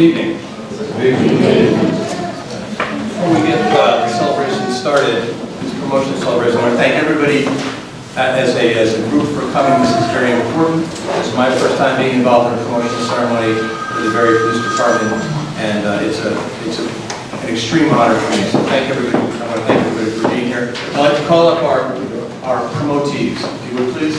evening. Before we get the celebration started, this promotional celebration, I want to thank everybody as a group for coming. This is very important. This is my first time being involved in a promotional ceremony for the Barre Police Department, and it's an extreme honor for me. So thank everybody. I want to thank everybody for being here. I'd like to call up our promotees, if you would please.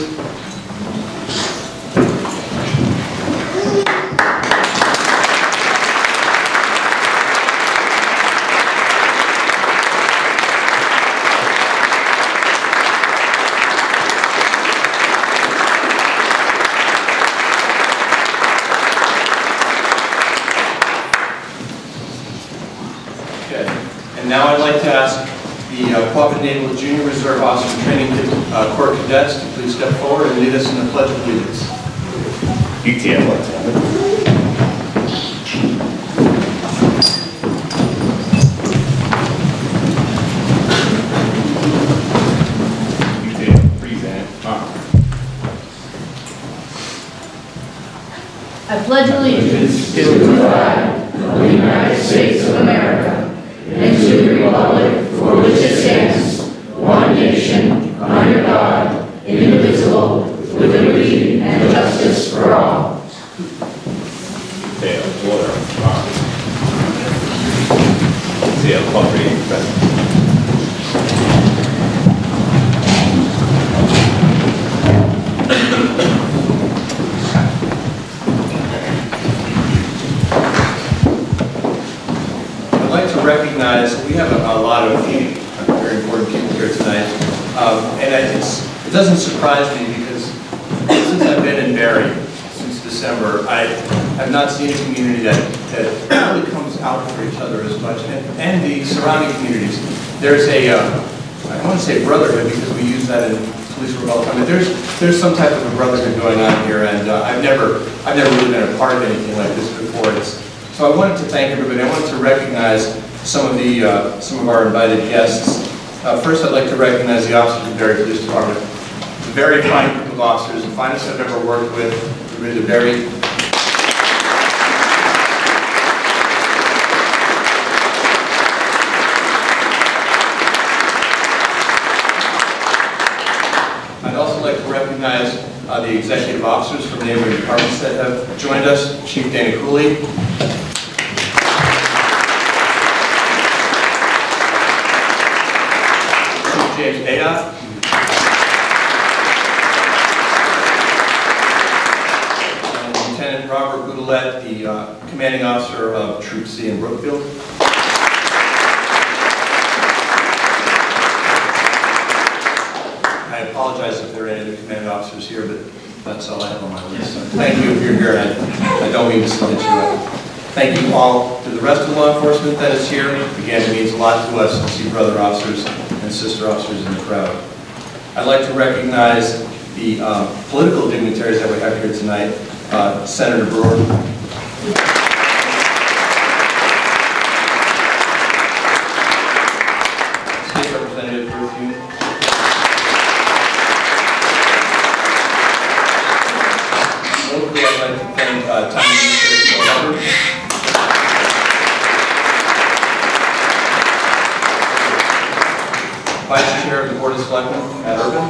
Now I'd like to ask the Quabbin Naval Junior Reserve Officer Training Corps Cadets to please step forward and lead us in the Pledge of Allegiance. UTM. I pledge allegiance to the flag of the United States of America and to the republic for which it stands, one nation, under God, indivisible, with liberty and justice for all. Recognize we have a lot of very important people here tonight, and it doesn't surprise me because since I've been in Barre since December, I have not seen a community that really comes out for each other as much, and the surrounding communities. There's a I don't want to say brotherhood because we use that in police work all the time, but there's some type of a brotherhood going on here, and I've never really been a part of anything like this before. So I wanted to thank everybody. I wanted to recognize some of our invited guests. First, I'd like to recognize the officers of the Barre Police Department. It's a very fine group of officers, the finest I've ever worked with. We're really Barre. I'd also like to recognize the executive officers from neighboring departments that have joined us. Chief Dana Cooley. James Ayoff. And Lieutenant Robert Boudelet, the commanding officer of Troop C in Brookfield. I apologize if there are any other commanding officers here, but that's all I have on my list. So thank you if you're here, and I don't mean to snitch you up. Thank you all to the rest of law enforcement that is here. Again, it means a lot to us to see brother officers and sister officers in the crowd. I'd like to recognize the political dignitaries that we have here tonight. Senator Brewer. State Representative Berthew. Locally, I'd like to thank Town Administrator Barre. Vice Chair of the Board of Selectmen, Matt Urban.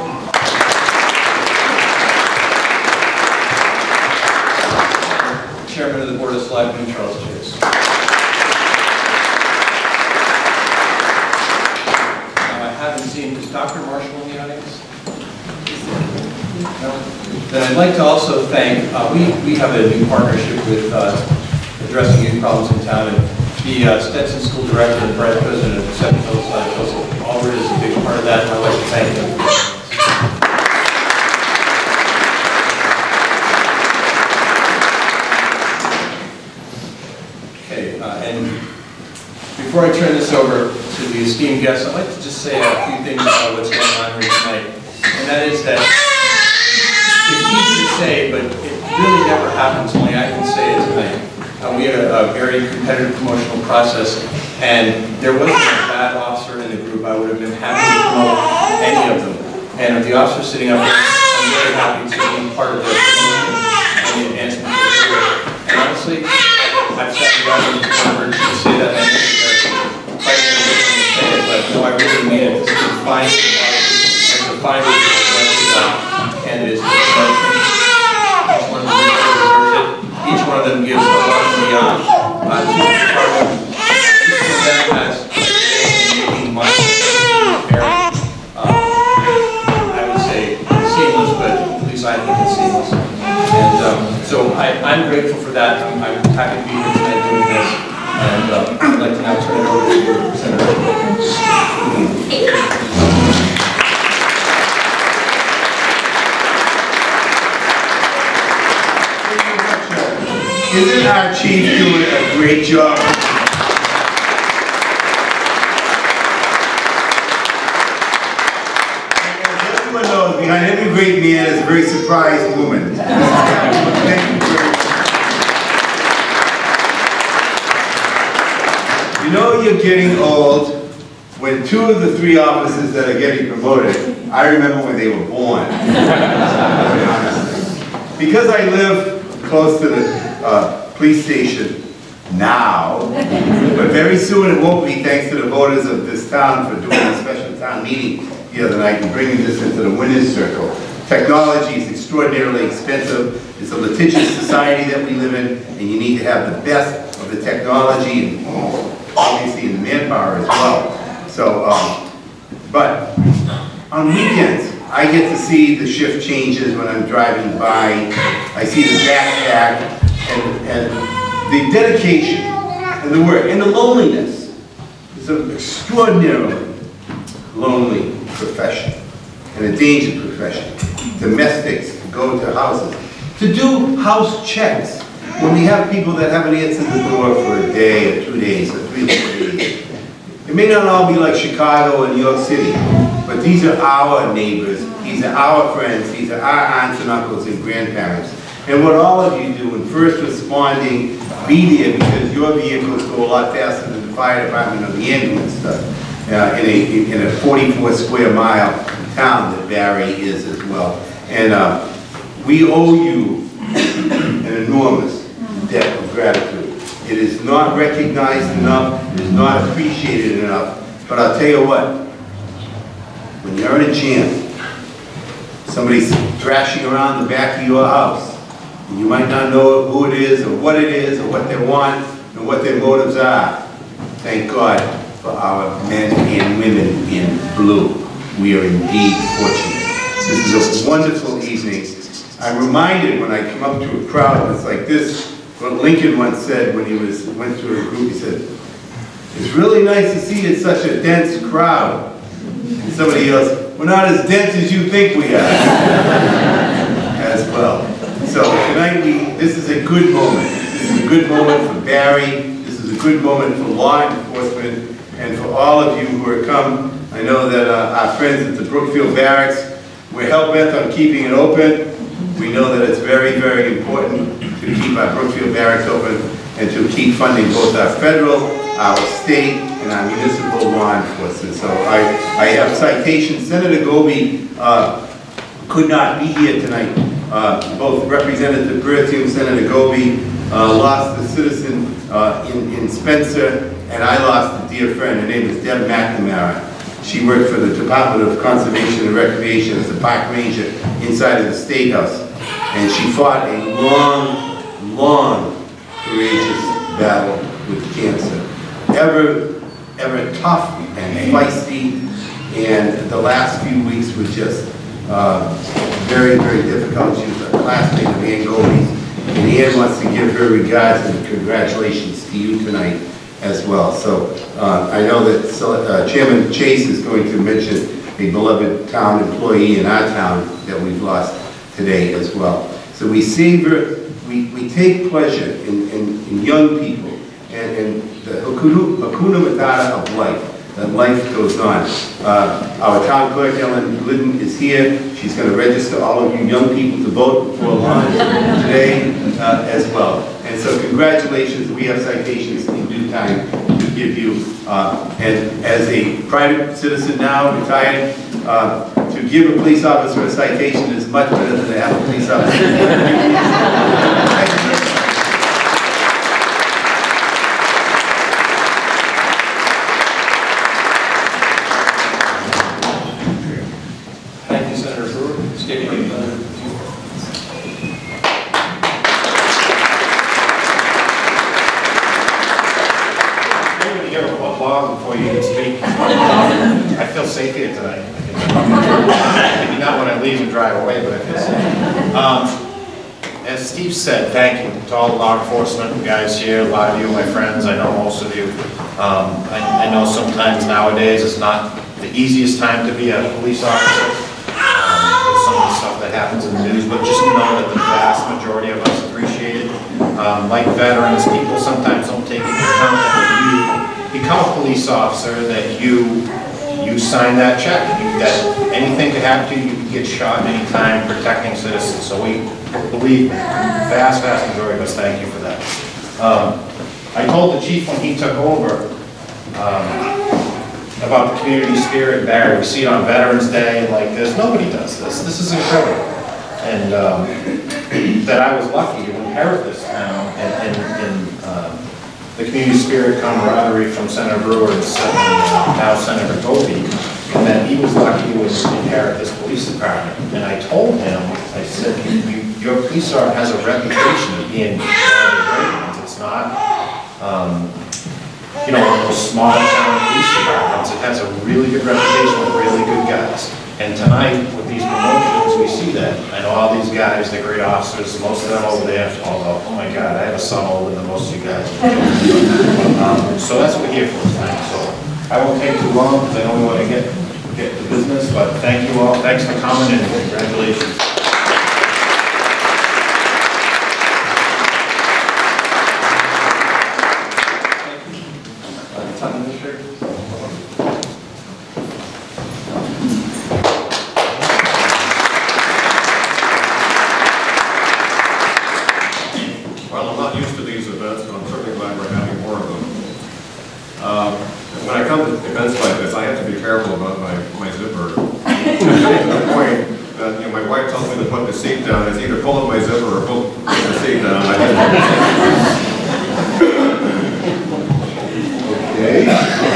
Chairman of the Board of Selectmen, Charles Chase. Now, I haven't seen, is Dr. Marshall in the audience? No? Then I'd like to also thank, we have a new partnership with addressing youth problems in town, and the Stetson School Director and Vice President of Seven Hills, Joseph Albert, is a big part of that, and I'd like to thank him. Okay, and before I turn this over to the esteemed guests, I'd like to just say a few things about what's going on here tonight, and that is that it's easy to say, but it really never happens, only I can say it tonight. We had a very competitive promotional process, and there wasn't a bad officer in the group. I would have been happy to promote any of them. And of the officers sitting up here, I'm very happy to be part of the promotion and the advancement of the career. And honestly, I've sat down with the board to say that I think they're fighting their way to say it, but no, I really mean it. This is fine. It's a fine candidates for promotion. Each one of them gives a lot and beyond to the department. Each one of them has making money very, I would say, seamless, but at least I think it's seamless. And so I'm grateful for that. I'm happy to be here tonight doing this. And I'd like to now turn it over to Senator. Isn't our chief doing a great job? As everyone knows, behind every great man is a very surprised woman. Thank you very much. You know you're getting old when 2 of the 3 officers that are getting promoted, I remember when they were born. Because I live close to the police station now, but very soon it won't be, thanks to the voters of this town for doing a special town meeting the other night and bringing this into the winner's circle. Technology is extraordinarily expensive. It's a litigious society that we live in, and you need to have the best of the technology and obviously in the manpower as well. So, but on weekends, I get to see the shift changes when I'm driving by. I see the backpack and the dedication and the work and the loneliness. It's an extraordinarily lonely profession and a dangerous profession. Domestics go to houses to do house checks when we have people that haven't answered the door for a day or 2 days or 3 or 4 days. It may not all be like Chicago or New York City, but these are our neighbors, these are our friends, these are our aunts and uncles and grandparents. And what all of you do in first responding, be there because your vehicles go a lot faster than the fire department or the ambulance does in a 44 square mile town that Barre is as well. And we owe you an enormous debt of gratitude. It is not recognized enough, it is not appreciated enough, but I'll tell you what, when you're in a jam, somebody's thrashing around the back of your house, and you might not know who it is, or what they want, and what their motives are. Thank God for our men and women in blue. We are indeed fortunate. This is a wonderful evening. I'm reminded when I come up to a crowd that's like this, what Lincoln once said when he went to a group, he said, "It's really nice to see it's such a dense crowd." And somebody else, "We're not as dense as you think we are." As well. So tonight, this is a good moment. This is a good moment for Barre. This is a good moment for law enforcement and for all of you who are come. I know that our friends at the Brookfield Barracks, we're hell-bent on keeping it open. We know that it's very, very important to keep our Brookfield Barracks open and to keep funding both our federal, our state, and our municipal law enforcement. So I have citations. Senator Goby could not be here tonight. Both Representative Bertium, Senator Goby, lost a citizen in Spencer, and I lost a dear friend. Her name is Deb McNamara. She worked for the Department of Conservation and Recreation as a park ranger inside of the State House. And she fought a long, long, courageous battle with cancer. Ever tough and feisty, and the last few weeks were just very, very difficult. She was a classmate of Ann Goby's, and Ann wants to give her regards and congratulations to you tonight as well. So I know that Chairman Chase is going to mention a beloved town employee in our town that we've lost today as well. So we savor, we take pleasure in young people and the hakuna matata of life, that life goes on. Our town clerk, Ellen Glidden, is here. She's going to register all of you young people to vote before lunch today as well. And so congratulations, we have citations in due time to give you. And as a private citizen now, retired, to give a police officer a citation is much better than to have a police officer. Senator Brewer. State your name. Give a applause before you can speak. I feel safe here tonight. Maybe not when I leave and drive away, but I feel safe. As Steve said, thank you to all the law enforcement guys here, a lot of you, my friends, I know most of you. I know sometimes nowadays it's not the easiest time to be a police officer. With some of the stuff that happens in the news, but just know that the vast majority of us appreciate it. Like veterans, people sometimes don't take into account that you become a police officer, that you sign that check. That anything could happen to you, you can get shot anytime protecting citizens. So we believe, vast majority of us, thank you for that. I told the chief when he took over about the community spirit in Barre. We see it on Veterans Day and like this. Nobody does this. This is incredible. And that I was lucky to inherit this town and the community spirit camaraderie from Senator Brewer and now Senator Gopi, and that he was lucky to inherit this police department. And I told him, I said, your police department has a reputation of being one of the great ones. It's not, you know, one of those small town police departments. It has a really good reputation with really good guys. And tonight, with these promotions, we see that. I know all these guys, they're great officers, most of them over there, although, oh my God, I have a son older than most of you guys. So that's what we're here for tonight. So I won't take too long, because I know we want to get to business, but thank you all. Thanks for coming, and congratulations. Well, I'm not used to these events, but I'm certainly glad we're having more of them. When I come to events like this, I have to be careful about my zipper. To the point that, you know, my wife tells me to put the seat down. It's either pull up my zipper or pull the seat down. Okay.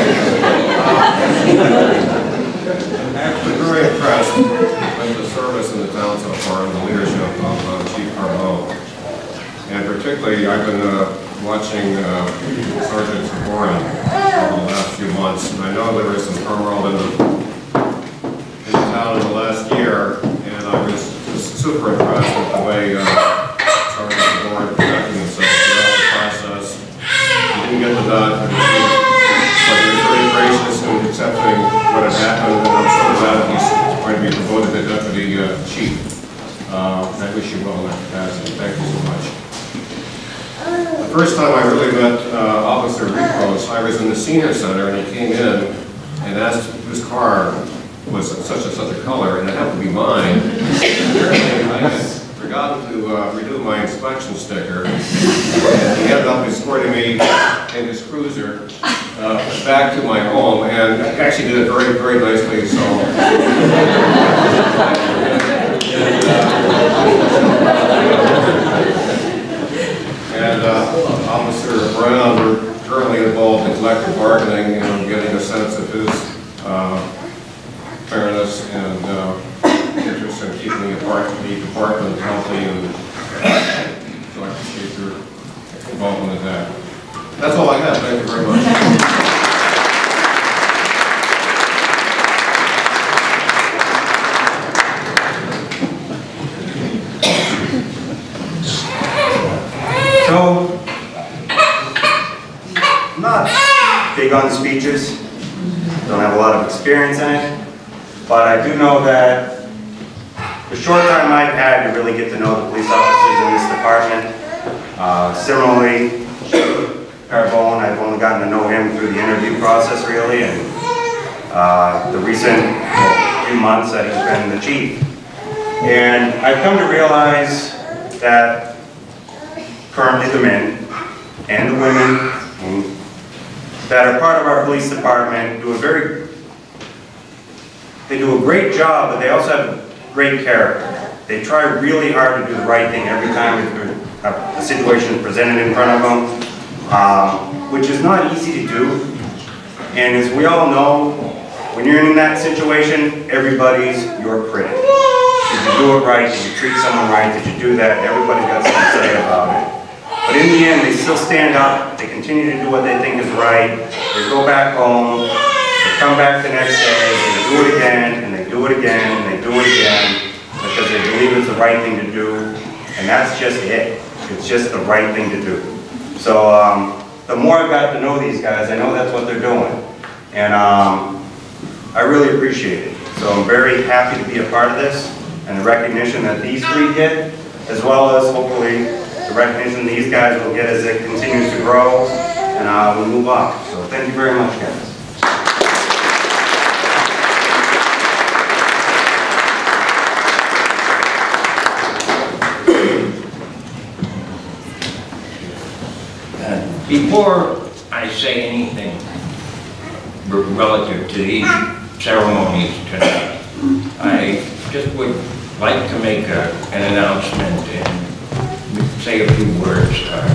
I'm actually very impressed with the service in the town so far and the leadership of Chief Barre. And particularly, I've been watching Sergeant Barre over the last few months, and I know there was some turmoil in the town in the last year, and I was just super impressed with the way Sergeant Barre conducted himself throughout the process. He didn't get the nod from the chief, but he was very gracious in accepting what had happened, and I'm so glad that he's going to be promoted to deputy chief. I wish you well in that capacity. Thank you so much. The first time I really met Officer Ricos, I was in the senior center, and he came in and asked whose car was such a color, and it happened to be mine. Apparently, I had forgotten to renew my inspection sticker, and he ended up escorting me in his cruiser back to my home, and actually did it very, very nicely. So. And Officer Brown, we're currently involved in collective bargaining and getting a sense of his fairness and interest in keeping the department healthy, and so I appreciate your involvement in that. That's all I have. Thank you very much. So, I'm not big on speeches, don't have a lot of experience in it, but I do know that the short time I've had to really get to know the police officers in this department. Similarly, Carbone, I've only gotten to know him through the interview process really, and the recent few months that he's been the chief. And I've come to realize that currently the men and the women that are part of our police department do a great job, but they also have great character. They try really hard to do the right thing every time a situation is presented in front of them, which is not easy to do. And as we all know, when you're in that situation, everybody's your critic. Did you do it right? Did you treat someone right? Did you do that? Everybody's got something to say about it. But in the end, they still stand up, they continue to do what they think is right, they go back home, they come back the next day, and they do it again, and they do it again, and they do it again, because they believe it's the right thing to do, and that's just it. It's just the right thing to do. So the more I've got to know these guys, I know that's what they're doing, and I really appreciate it. So I'm very happy to be a part of this, and the recognition that these three get, as well as hopefully the recognition these guys will get as it continues to grow, and we'll move on. So thank you very much, guys. Before I say anything relative to these ceremonies tonight, I just would like to make an announcement and say a few words.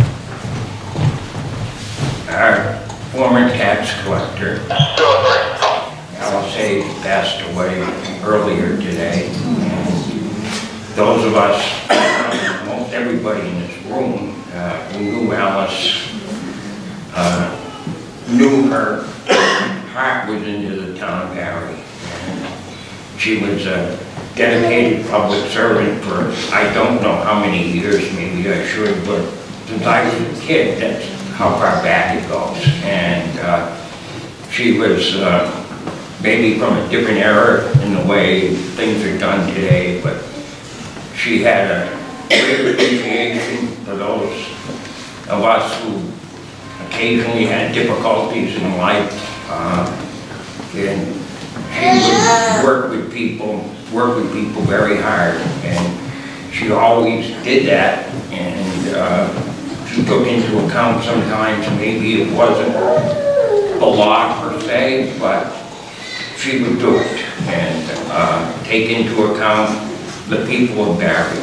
Our former tax collector, Alice, passed away earlier today. And those of us, most everybody in this room, who knew Alice, knew her heart was into the town of Barre. She was a dedicated public servant for I don't know how many years, maybe I should, but since I was a kid, that's how far back it goes. And she was maybe from a different era in the way things are done today, but she had a great appreciation for those of us who occasionally had difficulties in life, and she would work with people very hard, and she always did that, and she took into account sometimes maybe it wasn't the law per se, but she would do it, and take into account the people of Barre.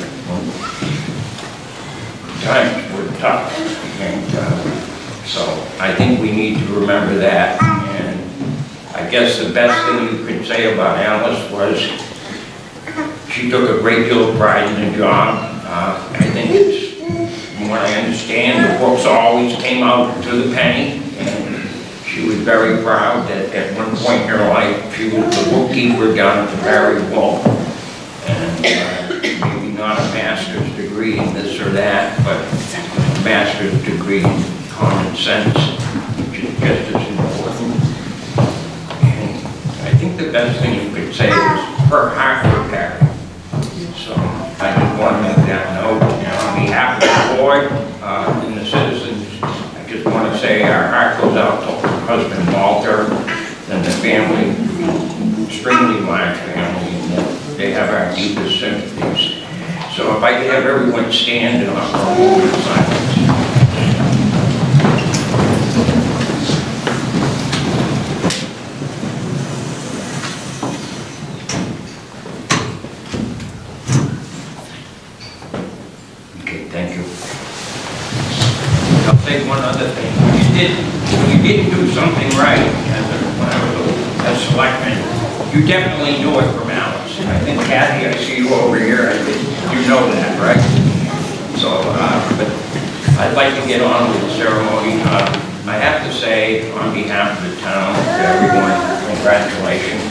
Times were tough, and so I think we need to remember that. And I guess the best thing you could say about Alice was she took a great deal of pride in the job. I think it's, from what I understand, the books always came out to the penny, and she was very proud that at one point in her life she was the bookkeeper down at the Barre Wall. And maybe not a master's degree in this or that, but a master's degree in common sense, which is just as important. And I think the best thing you could say is her heart for Barre. So I just want to make that note. On behalf of the board and the citizens, I just want to say our heart goes out to her husband Walter and the family, extremely large family. They have our deepest sympathies. So if I could have everyone stand and offer a moment of silence. Okay, thank you. I'll say one other thing. When you didn't do something right as a selectman, you definitely knew it from Alice. I think, Kathy, I see you over here. I think you know that, right? So, but I'd like to get on with the ceremony. I have to say, on behalf of the town, to everyone, congratulations.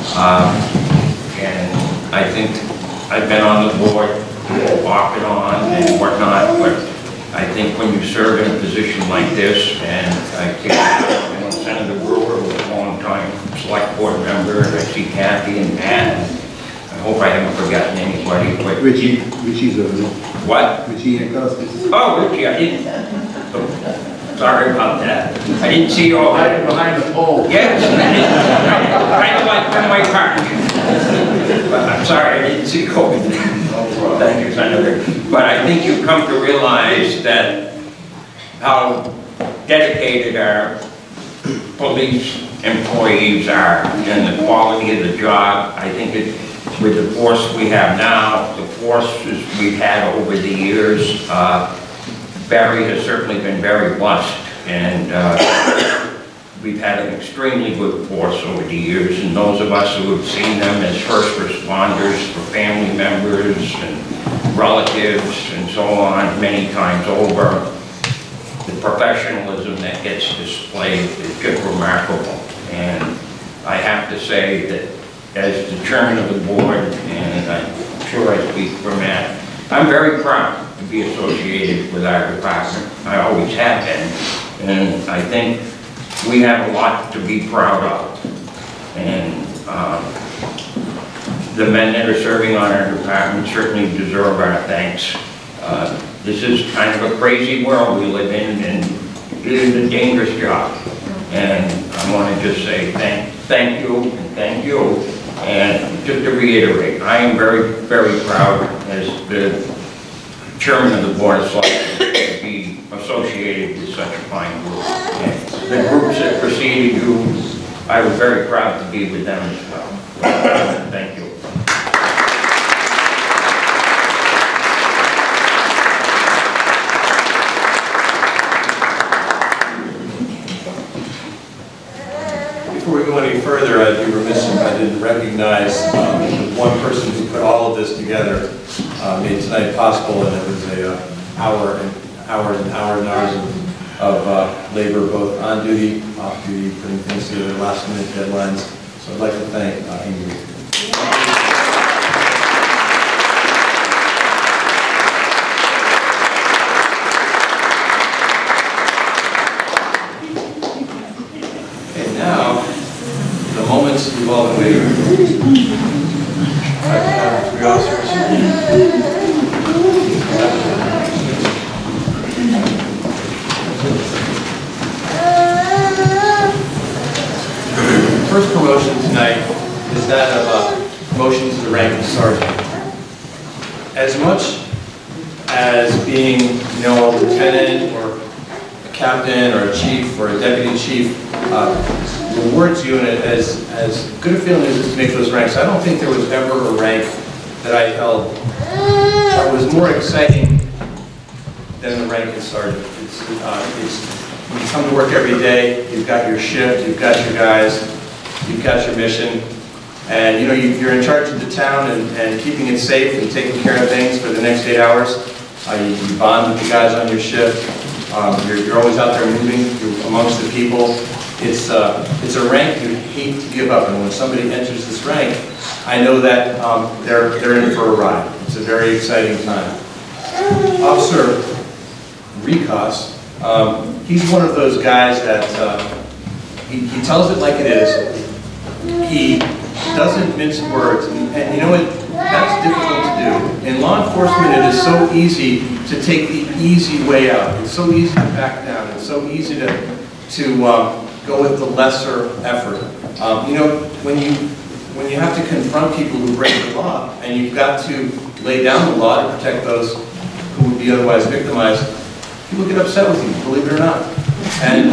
And I think I've been on the board off and on and whatnot, but I think when you serve in a position like this, and I think, you know, Senator Brewer was a long-time select board member, and I see Kathy and Matt. I hope I haven't forgotten anybody, but... Richie's over there. What? Richie and Costas. Oh, Richie, I didn't... Oh, sorry about that. I didn't see you all... Hiding behind the pole. Yes, kind of like Fenway Park. But I'm sorry, I didn't see you over there. Thank you, Senator. But I think you've come to realize that how dedicated our police employees are and the quality of the job. I think with the force we have now, the forces we've had over the years, Barre has certainly been very blessed, and we've had an extremely good force over the years, and those of us who have seen them as first responders for family members and relatives and so on many times over, the professionalism that gets displayed is just remarkable. And I have to say that as the chairman of the board, and I'm sure I speak for Matt, I'm very proud to be associated with our department. I always have been, and I think we have a lot to be proud of. And the men that are serving on our department certainly deserve our thanks. This is kind of a crazy world we live in, and it is a dangerous job. And I want to just say thank you, and thank you. And just to reiterate, I am very, very proud as the chairman of the Board of Selectmen to be associated with such a fine group. And the groups that preceded you, I was very proud to be with them as well. Thank you. Before we go any further, I'd be remiss if I didn't recognize the one person who put all of this together, made tonight possible, and it was hours and hours of labor, both on duty, off duty, putting things together, last minute deadlines. So I'd like to thank Ingrid. Okay, now, the moments we've all been waiting for. Three officers. First promotion tonight is that of promotion to the rank of sergeant. As much as being, a lieutenant or a captain or a chief or a deputy chief rewards you, and as good a feeling as it is to make those ranks, I don't think there was ever a rank that I held that was more exciting than the rank of sergeant. You come to work every day, you've got your shift, you've got your guys, you've got your mission, and you're in charge of the town and keeping it safe and taking care of things for the next 8 hours. You bond with the guys on your shift. You're always out there moving, you're amongst the people. It's a rank you hate to give up, and when somebody enters this rank, I know that they're in for a ride. It's a very exciting time. Officer Ricos, he's one of those guys that he tells it like it is. He doesn't mince words, and you know what? That's difficult to do. In law enforcement, it is so easy to take the easy way out. It's so easy to back down. It's so easy to go with the lesser effort. When you have to confront people who break the law, and you've got to lay down the law to protect those who would be otherwise victimized, people get upset with you, believe it or not. And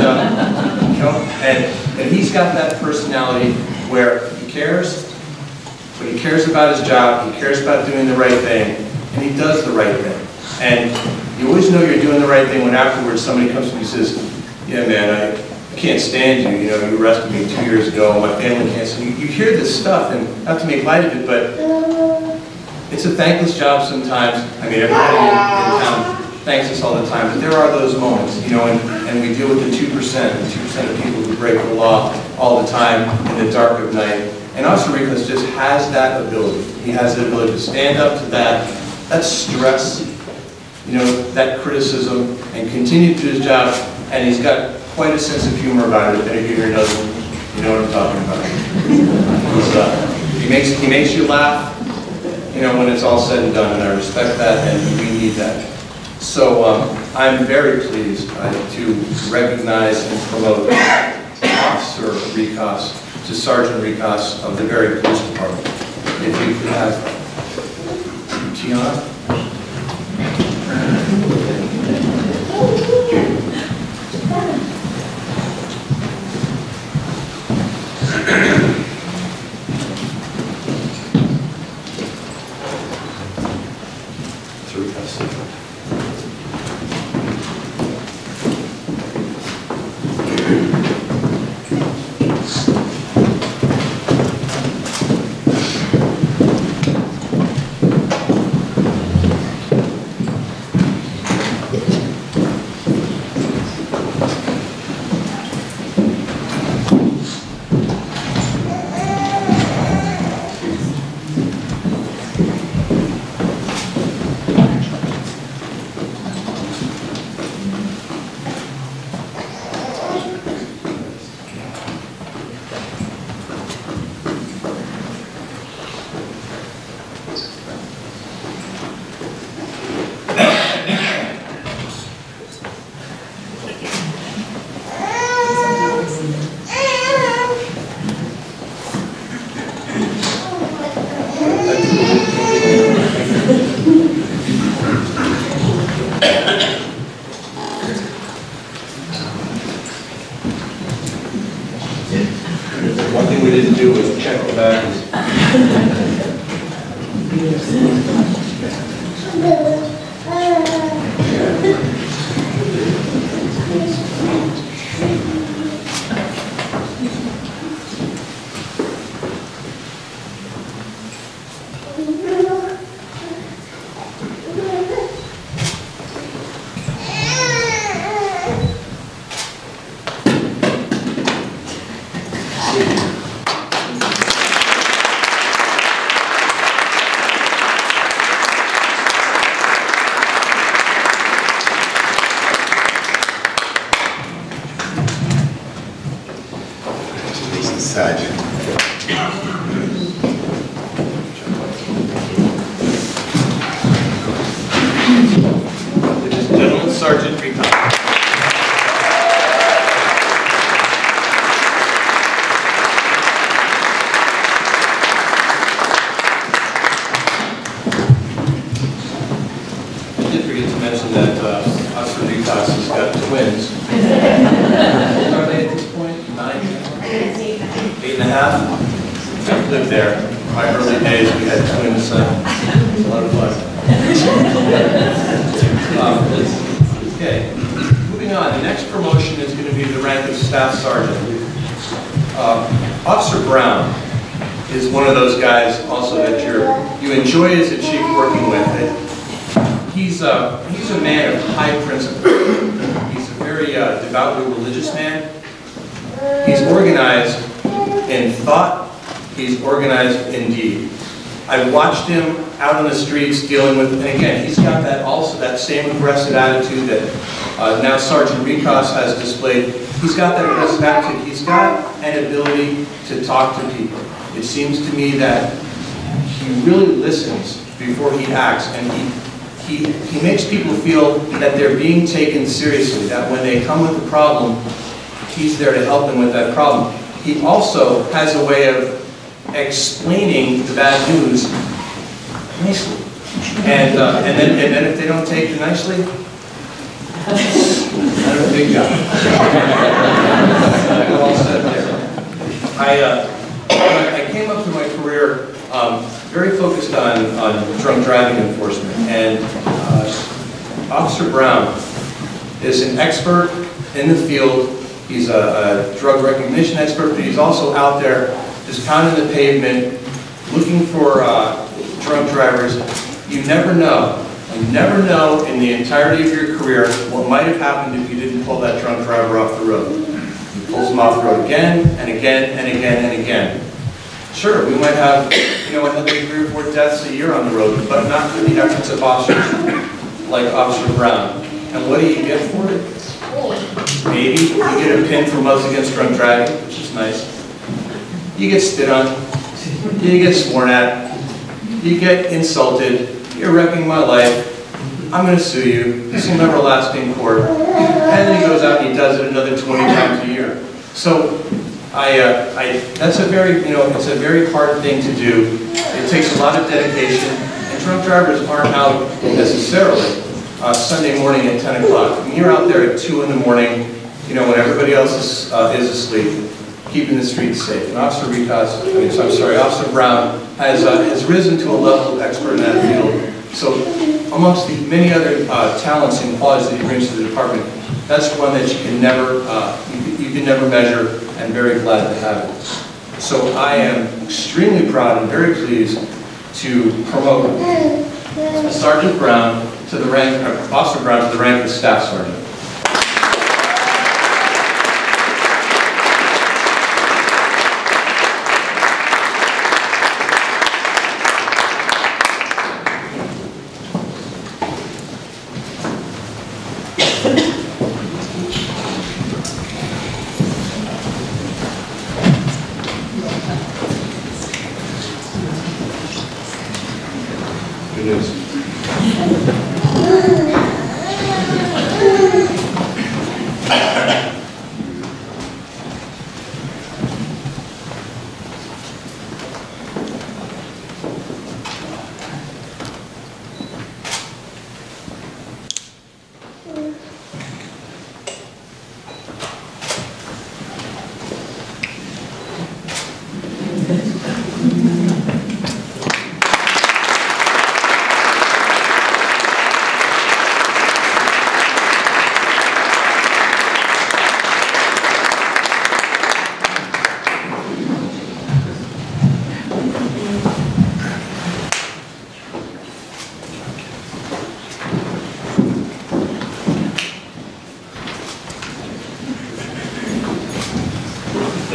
and he's got that personality where he cares, but he cares about his job, he cares about doing the right thing, and he does the right thing. And you always know you're doing the right thing when afterwards somebody comes to me and says, yeah man, I can't stand you, you arrested me 2 years ago, my family can't stand you. You hear this stuff, and not to make light of it, but it's a thankless job sometimes. I mean, everybody in town thanks us all the time, but there are those moments, and we deal with the 2% of people who break the law all the time in the dark of night. And Officer Ricos just has that ability. He has the ability to stand up to that stress, that criticism, and continue to do his job. And he's got quite a sense of humor about it. If any of you here doesn't, you know what I'm talking about. He makes you laugh, when it's all said and done, and I respect that, and we need that. So I'm very pleased to recognize and promote Officer Ricos to Sergeant Ricos of the Barre Police Department. If you could have Tiana. Sergeant. Ladies and gentlemen, Sergeant Recon. I did forget to mention that Officer Vitas has got twins. How old are they at this point? 9? 8.5. I've lived there. In my early days, we had twins. It's a lot of fun. Okay, moving on. The next promotion is going to be the rank of Staff Sergeant. Officer Brown is one of those guys also that you enjoy as a chief working with. He's a man of high principle. He's a very devoutly religious man. He's organized in thought. He's organized in deed. I've watched him out on the streets dealing with, and again, he's got that same aggressive attitude that now Sergeant Ricos has displayed. He's got that aggressive attitude. He's got an ability to talk to people. It seems to me that he really listens before he acts, and he makes people feel that they're being taken seriously, that when they come with a problem, he's there to help them with that problem. He also has a way of explaining the bad news nicely. And then if they don't take it nicely, I'm a big guy. I'm all set there. I came up through my career very focused on drunk driving enforcement, and Officer Brown is an expert in the field. He's a drug recognition expert, but he's also out there just pounding the pavement, looking for drunk drivers. You never know. You never know in the entirety of your career what might have happened if you didn't pull that drunk driver off the road. He pulls them off the road again and again and again and again. Sure, we might have, another 3 or 4 deaths a year on the road, but not through the efforts of officers like Officer Brown. And what do you get for it? Maybe you get a pin from us against drunk driving, which is nice. You get spit on. You get sworn at. You get insulted. You're wrecking my life. I'm going to sue you. This will never last in court. And then he goes out and he does it another 20 times a year. So that's a very, it's a very hard thing to do. It takes a lot of dedication. And drunk drivers aren't out necessarily Sunday morning at 10 o'clock. I mean, you're out there at 2 in the morning, when everybody else is asleep, keeping the streets safe. And Officer Brown has risen to a level of expert in that field. So amongst the many other talents and qualities that he brings to the department, that's one that you can never measure, and very glad to have it. So I am extremely proud and very pleased to promote Sergeant Brown to the rank, Officer Brown to the rank of Staff Sergeant. Good news.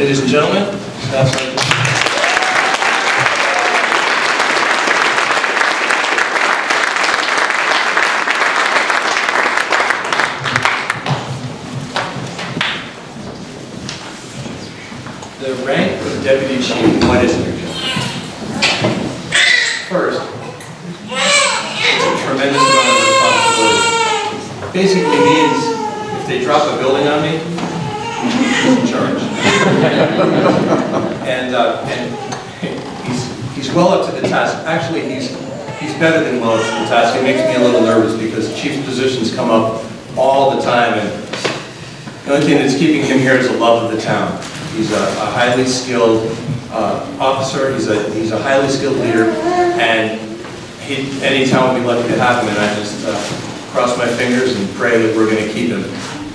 Ladies and gentlemen, Staff Sergeant. The rank of Deputy Chief, what is it? First, it's a tremendous amount of responsibility. Basically means if they drop a building on me, he's in charge. and he's well up to the task. Actually, he's better than well up to the task. It makes me a little nervous because chief's positions come up all the time, and the only thing that's keeping him here is the love of the town. He's a highly skilled officer. He's a highly skilled leader, and any town would be lucky to have him. And I just cross my fingers and pray that we're going to keep him.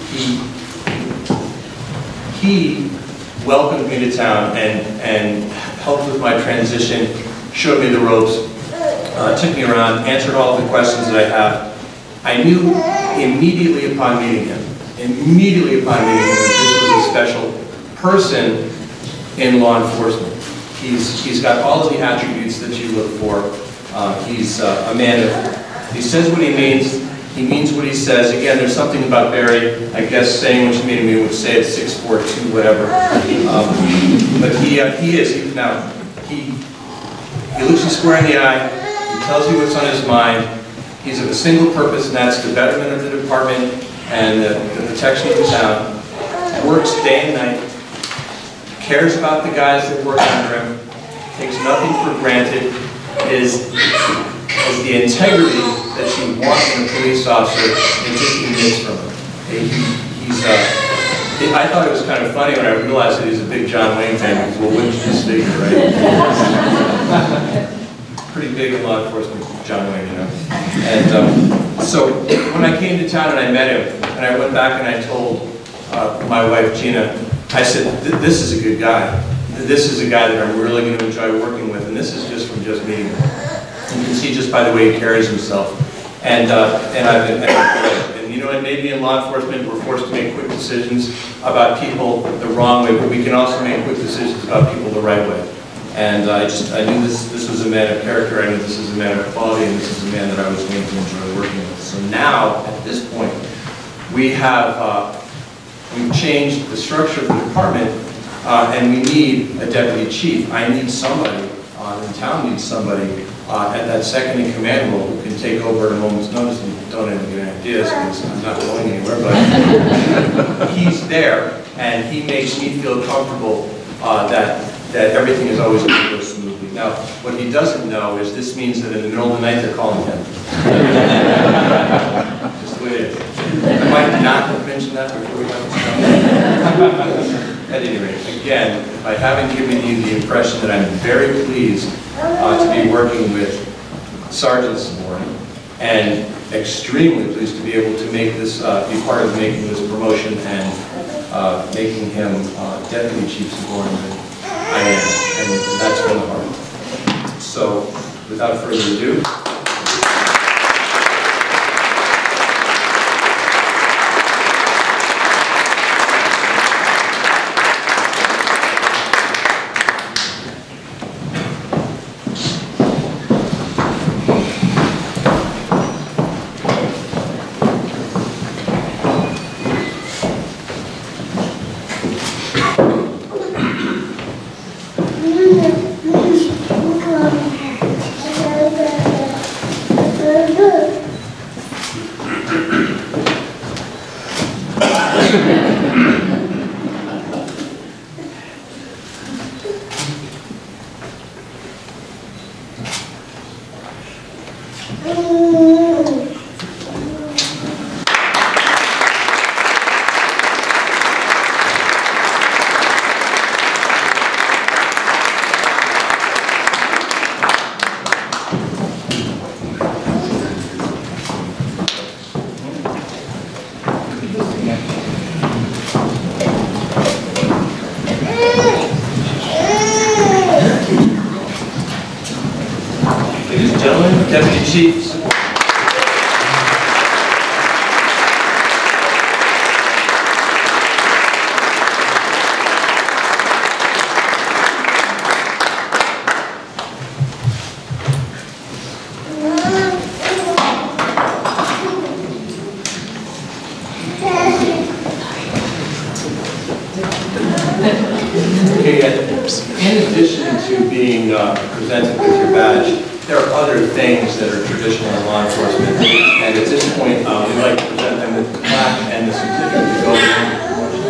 He welcomed me to town and helped with my transition, showed me the ropes, took me around, answered all of the questions that I have. I knew immediately upon meeting him that this was a special person in law enforcement. He's got all of the attributes that you look for. He's a man of, he says what he means what he says. Again, there's something about Barry, I guess saying what you mean to me would say it's 6'4", 2", whatever. But he looks you square in the eye, he tells you what's on his mind. He's of a single purpose, and that's the betterment of the department and the protection of the town. Works day and night, cares about the guys that work under him, takes nothing for granted, is the integrity that you want in a police officer and just emits from him. I thought it was kind of funny when I realized that he's a big John Wayne fan, because well, wouldn't you just figure, right? Pretty big in law enforcement, John Wayne, you know. And so when I came to town and I met him, and I went back and I told my wife Gina, I said, this is a good guy. This is a guy that I'm really going to enjoy working with, and this is just from just meeting him. You can see just by the way he carries himself. And you know, and maybe in law enforcement we're forced to make quick decisions about people the wrong way, but we can also make quick decisions about people the right way. And I knew this was a man of character, I knew this was a man of quality, and this is a man that I was going to enjoy working with. So now, at this point, we've changed the structure of the department, and we need a deputy chief. I need somebody, the town needs somebody at that second in command role who can take over at a moment's notice. And don't even get any ideas because I'm not going anywhere, but he's there, and he makes me feel comfortable that everything is always going to go smoothly. Now, what he doesn't know is this means that in the middle of the night they're calling him. Just the way it is. I might not have mentioned that before we got started. At any rate, again, if I haven't given you the impression that I'm very pleased to be working with Sergeant Warren, and extremely pleased to be able to make this, be part of making this promotion and making him Deputy Chief Subordinate. I am, and that's from the heart. So, without further ado, ladies and gentlemen, Deputy Chiefs. being presented with your badge. There are other things that are traditional in law enforcement, and at this point, we'd like to present them with the plaque and the certificate to go with them.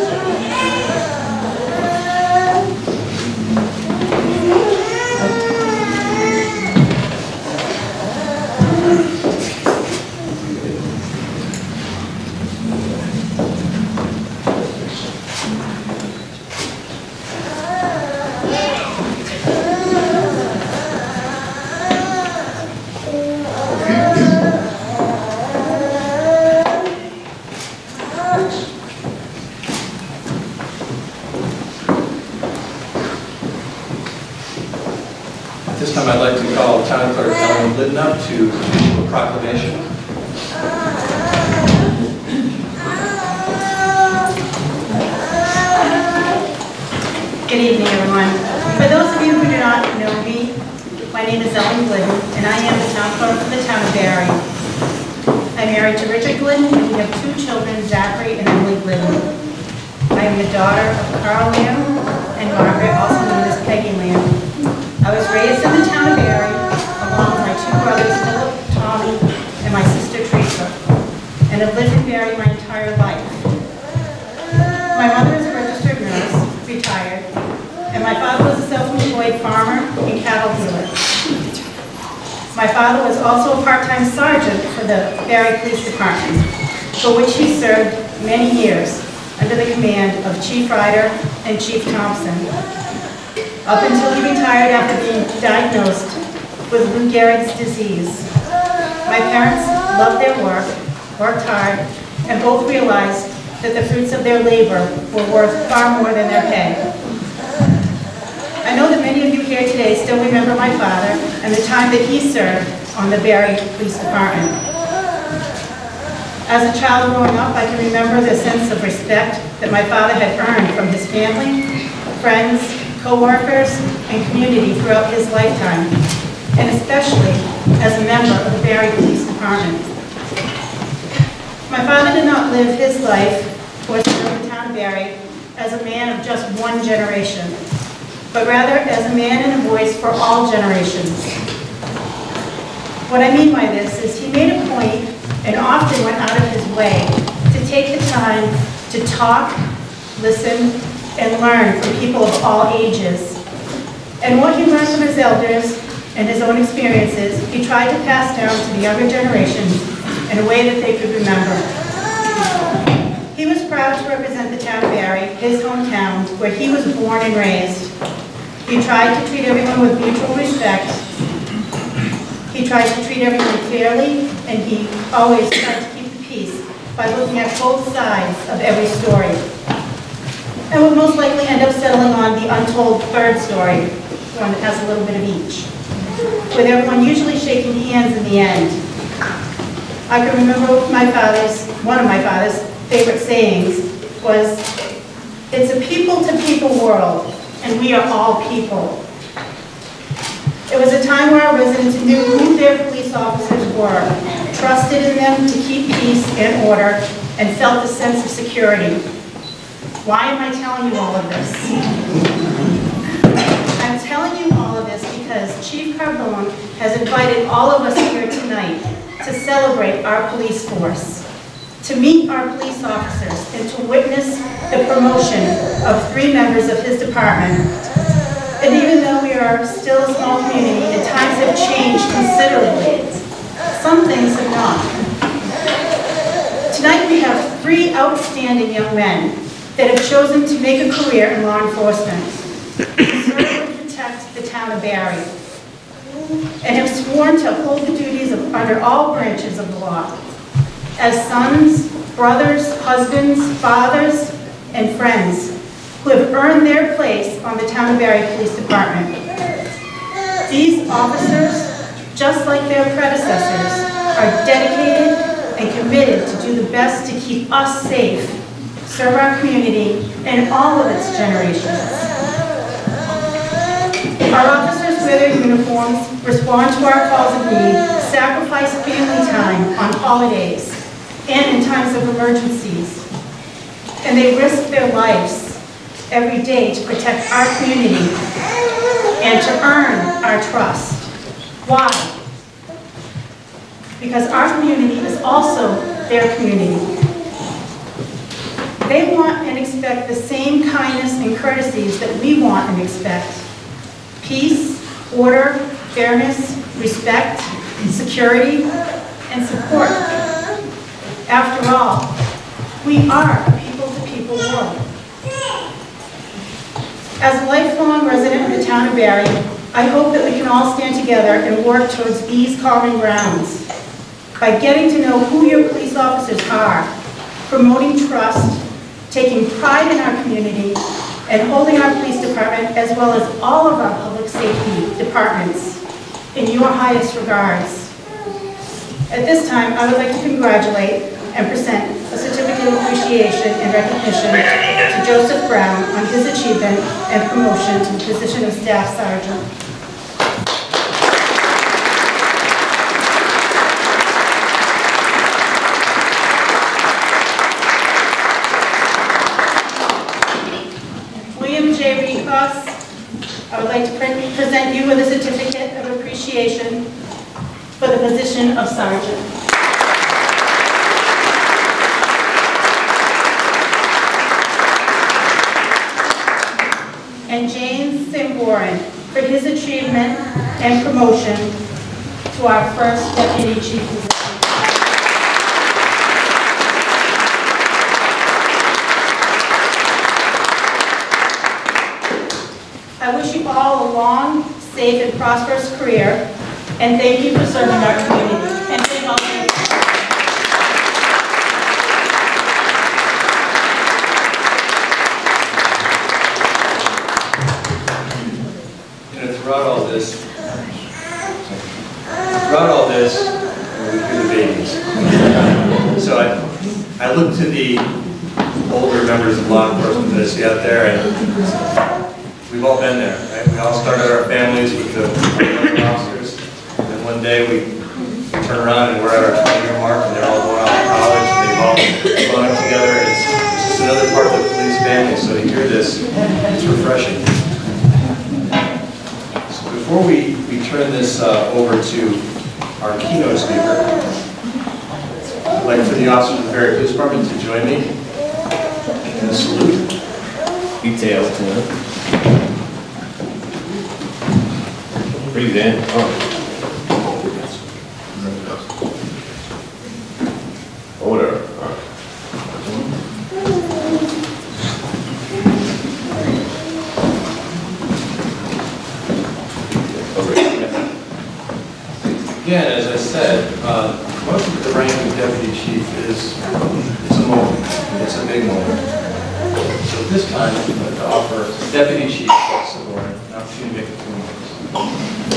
At this time, I'd like to call Town Clerk Ellen Glidden up to issue a proclamation. Good evening, everyone. For those of you who do not know me, my name is Ellen Glidden, and I am the town clerk for the town of Barre. I'm married to Richard Glidden, and we have 2 children, Zachary and Emily Glidden. I am the daughter of Carl Lamb and Margaret, also known as Peggy Lamb. I was raised in the town of Barre, along with my 2 brothers, Philip, Tommy, and my sister Teresa, and have lived in Barre my entire life. My mother is a registered nurse, retired, and my father was a self-employed farmer and cattle dealer. My father was also a part-time sergeant for the Barre Police Department, for which he served many years under the command of Chief Ryder and Chief Thompson, up until he retired after being diagnosed with Lou Gehrig's disease. My parents loved their work, worked hard, and both realized that the fruits of their labor were worth far more than their pay. I know that many of you here today still remember my father and the time that he served on the Barre Police Department. As a child growing up, I can remember the sense of respect that my father had earned from his family, friends, co-workers, and community throughout his lifetime, and especially as a member of the Barre Police Department. My father did not live his life or serve the town of Barre as a man of just one generation, but rather as a man and a voice for all generations. What I mean by this is he made a point and often went out of his way to take the time to talk, listen, and learn from people of all ages. And what he learned from his elders and his own experiences, he tried to pass down to the younger generations in a way that they could remember. He was proud to represent the town of Barre, his hometown, where he was born and raised. He tried to treat everyone with mutual respect. He tried to treat everyone fairly, and he always tried to keep the peace by looking at both sides of every story, and would most likely end up settling on the untold third story, the one that has a little bit of each, with everyone usually shaking hands in the end. I can remember one of my father's favorite sayings was, "It's a people-to-people world, and we are all people." It was a time where our residents knew who their police officers were, trusted in them to keep peace and order, and felt a sense of security. Why am I telling you all of this? I'm telling you all of this because Chief Carbone has invited all of us here tonight to celebrate our police force, to meet our police officers, and to witness the promotion of 3 members of his department. And even though we are still a small community and times have changed considerably, some things have not. Tonight we have 3 outstanding young men that have chosen to make a career in law enforcement, to serve and protect the town of Barre, and have sworn to uphold the duties under all branches of the law, as sons, brothers, husbands, fathers, and friends who have earned their place on the town of Barre Police Department. These officers, just like their predecessors, are dedicated and committed to do the best to keep us safe, serve our community, and all of its generations. Our officers wear their uniforms, respond to our calls of need, sacrifice family time on holidays and in times of emergencies, and they risk their lives every day to protect our community and to earn our trust. Why? Because our community is also their community. They want and expect the same kindness and courtesies that we want and expect. Peace, order, fairness, respect, security, and support. After all, we are a people-to-people world. As a lifelong resident of the town of Barre, I hope that we can all stand together and work towards these common grounds by getting to know who your police officers are, promoting trust, taking pride in our community, and holding our police department, as well as all of our public safety departments, in your highest regards. At this time, I would like to congratulate and present a certificate of appreciation and recognition to Joseph Brown on his achievement and promotion to the position of Staff Sergeant. I would like to present you with a certificate of appreciation for the position of Sergeant. And James Simboran for his achievement and promotion to our first Deputy Chief position. I wish you all a long, safe, and prosperous career, and thank you for serving our community. And thank all of you. Throughout all this, we hear the babies. So I look to the older members of law enforcement that I see out there, and we've all been there, right? We all started our families with the officers, and one day we turn around and we're at our 20-year mark, and they're all going off to college, and they've all grown up together, and it's just another part of the police family. So to hear this, it's refreshing. So before we turn this over to our keynote speaker, I'd like for the officers of the Barre Police Department to join me in a salute. Detail to breathe in. Order. Again, as I said, most of the rank of Deputy Chief is it's a moment. It's a big moment. So this time, I'm going to offer Deputy Chief Simboran an opportunity to make a few remarks.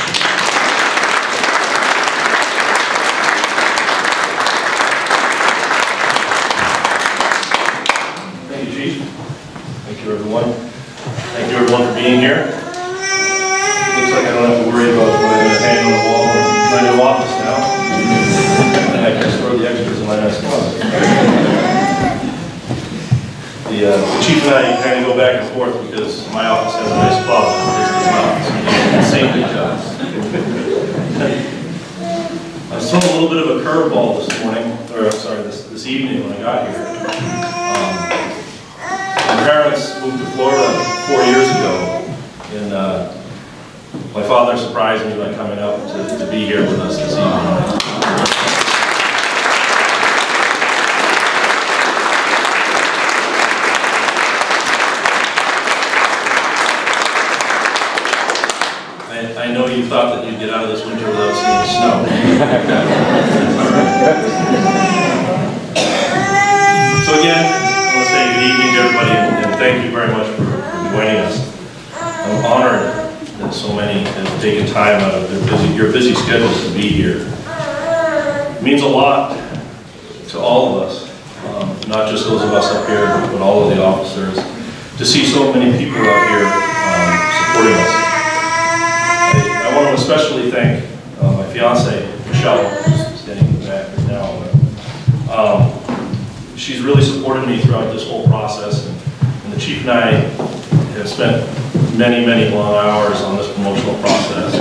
Thank you, Chief. Thank you, everyone. Thank you, everyone, for being here. Looks like I don't have to worry about what I'm going to hang on the wall in my new office now. And I can store the extras in my nice closet. The Chief and I kind of go back and forth because my office has a nice closet and his does not. So insanely jealous. I was thrown a little bit of a curveball this morning, or sorry, this evening when I got here. My parents moved to Florida 4 years ago, and my father surprised me by coming up to be here with us this evening. I know you thought that you'd get out of this winter without seeing snow. So again, I want to say good evening to everybody, and thank you very much for joining us. I'm honored that so many have taken time out of your busy schedules to be here. It means a lot to all of us, not just those of us up here, but all of the officers, to see so many people out here supporting us. I want to especially thank my fiance, Michelle, who's standing in the back right now. She's really supported me throughout this whole process, and the Chief and I have spent many, many long hours on this promotional process.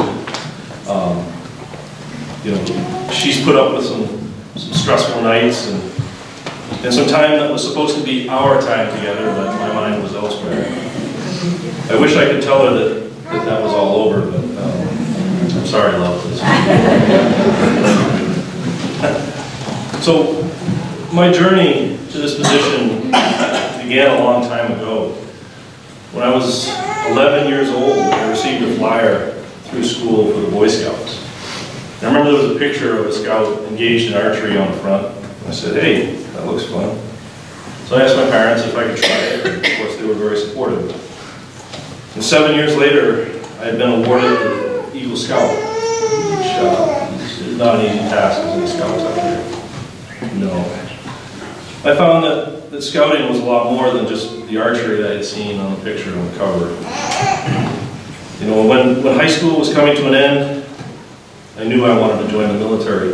You know, she's put up with some stressful nights and some time that was supposed to be our time together, but my mind was elsewhere. I wish I could tell her that was all over, but I'm sorry, love. So my journey to this position began a long time ago. When I was 11 years old, I received a flyer through school for the Boy Scouts. I remember there was a picture of a scout engaged in archery on the front. I said, hey, that looks fun. So I asked my parents if I could try it, and of course they were very supportive. And 7 years later, I had been awarded the Eagle Scout, which is not an easy task as any scouts out there. No. I found that scouting was a lot more than just the archery that I had seen on the picture on the cover. You know, when high school was coming to an end, I knew I wanted to join the military.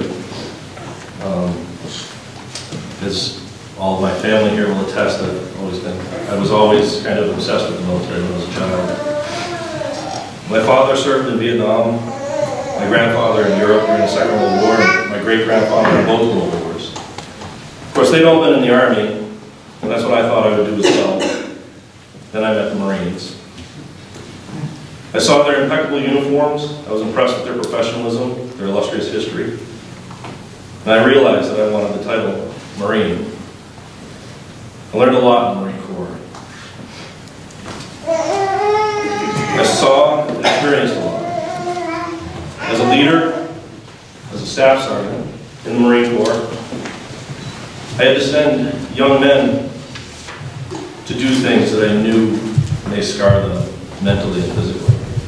As all of my family here will attest, I was always kind of obsessed with the military when I was a child. My father served in Vietnam, my grandfather in Europe during the Second World War, and my great-grandfather in both World Wars. Of course, they'd all been in the Army, and that's what I thought I would do as well. Then I met the Marines. I saw their impeccable uniforms. I was impressed with their professionalism, their illustrious history. And I realized that I wanted the title Marine. I learned a lot in the Marine Corps. I saw and experienced a lot. As a leader, as a staff sergeant in the Marine Corps, I had to send young men to do things that I knew may scar them mentally and physically.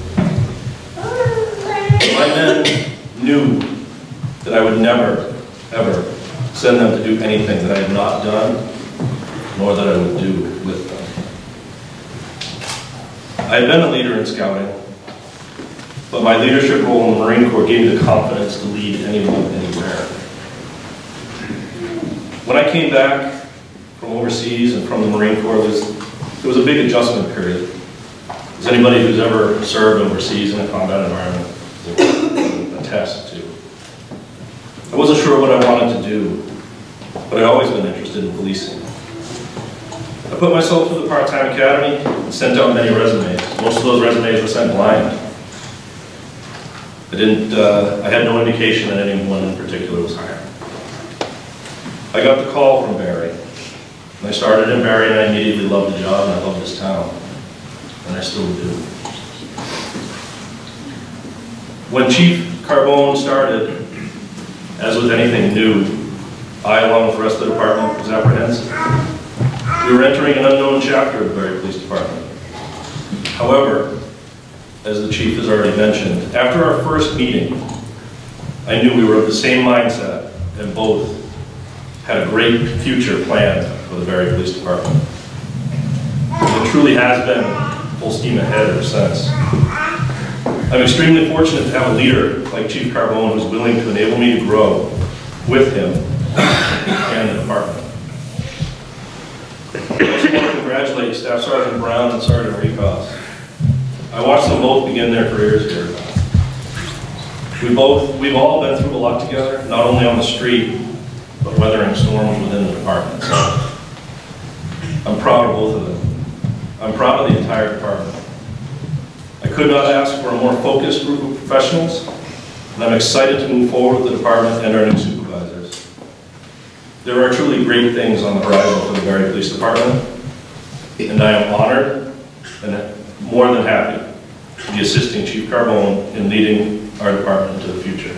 My men knew that I would never, ever send them to do anything that I had not done, nor that I would do with them. I had been a leader in scouting, but my leadership role in the Marine Corps gave me the confidence to lead anyone, anywhere. When I came back from overseas and from the Marine Corps, there was a big adjustment period. As anybody who's ever served overseas in a combat environment will attest to. I wasn't sure what I wanted to do, but I'd always been interested in policing. I put myself through the part-time academy and sent out many resumes. Most of those resumes were sent blind. I had no indication that anyone in particular was hired. I got the call from Barre. And I started in Barre and I immediately loved the job and I loved this town. And I still do. When Chief Carbone started, as with anything new, I, along with the rest of the department, was apprehensive. We were entering an unknown chapter of the Barre Police Department. However, as the Chief has already mentioned, after our first meeting, I knew we were of the same mindset and both had a great future planned for the Barre Police Department. It truly has been full steam ahead ever since. I'm extremely fortunate to have a leader like Chief Carbone who's willing to enable me to grow with him and the department. I also want to congratulate Staff Sergeant Brown and Sergeant Recos. I watched them both begin their careers here. We've all been through a lot together, not only on the street, but weathering storms within the department. So I'm proud of both of them. I'm proud of the entire department. I could not ask for a more focused group of professionals, and I'm excited to move forward with the department and our new supervisors. There are truly great things on the horizon for the Barre Police Department, and I am honored and more than happy to be assisting Chief Carbone in leading our department into the future.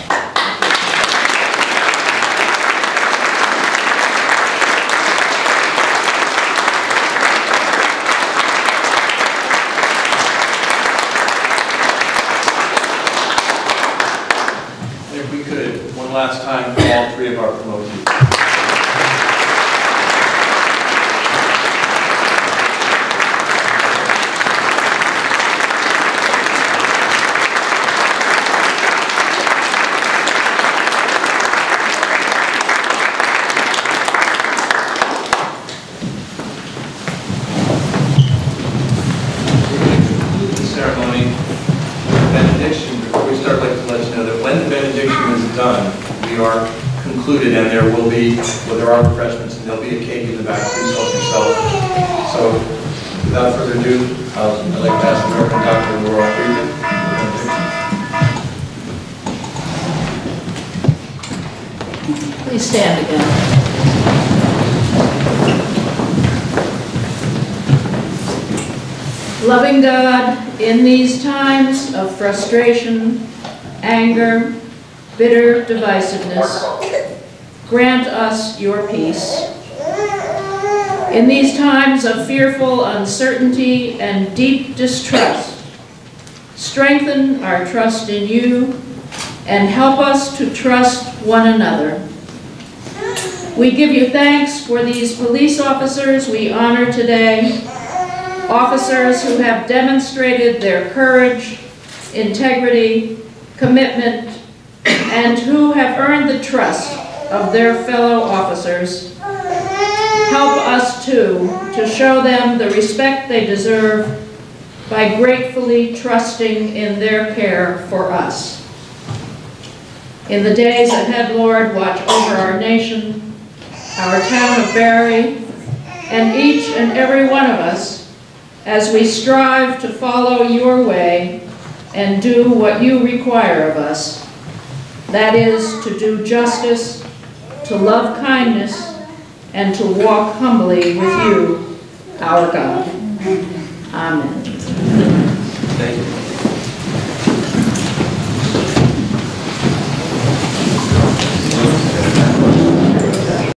If we could, one last time for all three of our promotees. are concluded, and there will be, well, there are refreshments, and there'll be a cake in the back. Please help yourself. So, without further ado, I'd like to ask the Reverend Dr. Laura Friedman. Please stand again. Loving God, in these times of frustration, anger, bitter divisiveness, grant us your peace. In these times of fearful uncertainty and deep distrust, strengthen our trust in you and help us to trust one another. We give you thanks for these police officers we honor today, officers who have demonstrated their courage, integrity, commitment, and who have earned the trust of their fellow officers. Help us too to show them the respect they deserve by gratefully trusting in their care for us. In the days ahead, Lord, watch over our nation, our town of Barre, and each and every one of us as we strive to follow your way and do what you require of us. That is, to do justice, to love kindness, and to walk humbly with you, our God. Amen.